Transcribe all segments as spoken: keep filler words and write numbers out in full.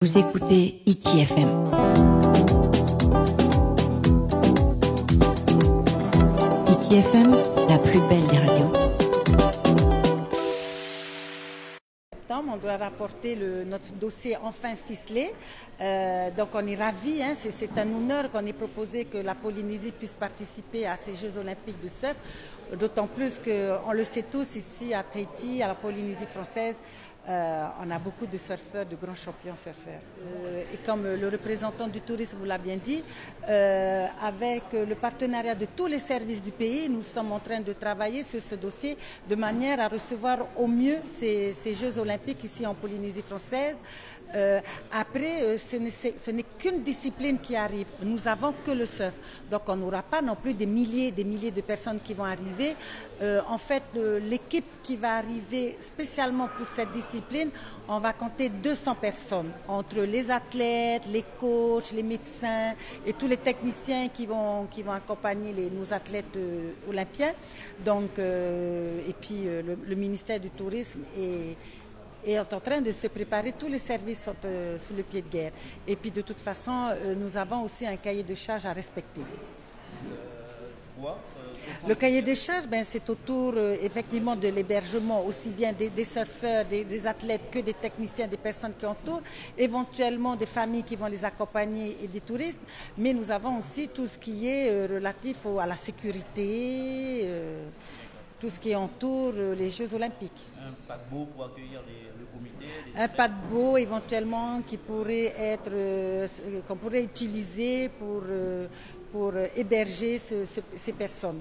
Vous écoutez I T F M. I T F M, la plus belle des radios. On doit rapporter le, notre dossier enfin ficelé. Euh, donc on est ravis, hein, c'est un honneur qu'on ait proposé que la Polynésie puisse participer à ces Jeux olympiques de surf. D'autant plus qu'on le sait tous ici à Tahiti, à la Polynésie française, euh, on a beaucoup de surfeurs, de grands champions surfeurs. Euh, et comme le représentant du tourisme vous l'a bien dit, euh, avec le partenariat de tous les services du pays, nous sommes en train de travailler sur ce dossier de manière à recevoir au mieux ces, ces Jeux olympiques ici en Polynésie française. Euh, après, euh, ce n'est qu'une discipline qui arrive. Nous avons que le surf. Donc on n'aura pas non plus des milliers des milliers de personnes qui vont arriver. Euh, en fait, euh, l'équipe qui va arriver spécialement pour cette discipline, on va compter deux cents personnes, entre les athlètes, les coachs, les médecins et tous les techniciens qui vont, qui vont accompagner les, nos athlètes euh, olympiens. Donc, euh, et puis euh, le, le ministère du Tourisme est... et est en train de se préparer, tous les services sont euh, sous le pied de guerre. Et puis de toute façon, euh, nous avons aussi un cahier de charges à respecter. Euh, quoi, euh, le cahier de charges, ben, c'est autour euh, effectivement de l'hébergement, aussi bien des, des surfeurs, des, des athlètes que des techniciens, des personnes qui entourent, éventuellement des familles qui vont les accompagner et des touristes. Mais nous avons aussi tout ce qui est euh, relatif au, à la sécurité, euh, tout ce qui entoure euh, les Jeux olympiques. Un paquebot pour accueillir les, le comité les Un paquebot éventuellement qui pourrait être, euh, qu'on pourrait utiliser pour, euh, pour héberger ce, ce, ces personnes.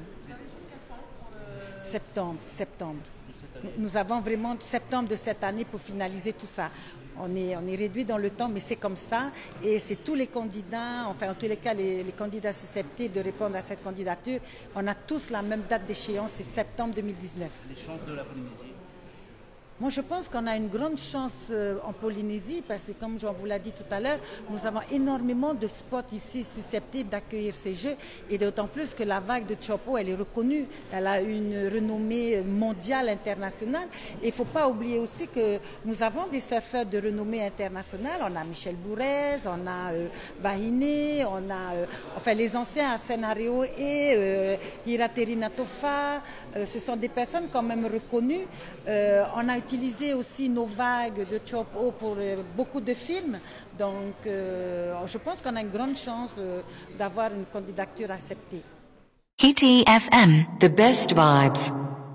Septembre, septembre. Nous avons vraiment septembre de cette année pour finaliser tout ça. On est, on est réduit dans le temps, mais c'est comme ça. Et c'est tous les candidats, enfin en tous les cas les, les candidats susceptibles de répondre à cette candidature. On a tous la même date d'échéance, c'est septembre deux mille dix-neuf. Les chances de la Polynésie? Moi, je pense qu'on a une grande chance euh, en Polynésie parce que, comme je vous l'ai dit tout à l'heure, nous avons énormément de spots ici susceptibles d'accueillir ces Jeux et d'autant plus que la vague de Chopo, elle est reconnue, elle a une renommée mondiale, internationale. Et il ne faut pas oublier aussi que nous avons des surfeurs de renommée internationale. On a Michel Bourrez, on a euh, Bahiné, on a euh, enfin les anciens Arsène Aréo et euh, Hirateri Natofa. Euh, ce sont des personnes quand même reconnues. Euh, on a utilisé aussi nos vagues de Chopo pour euh, beaucoup de films. Donc, euh, je pense qu'on a une grande chance euh, d'avoir une candidature acceptée. I T F M, the best vibes.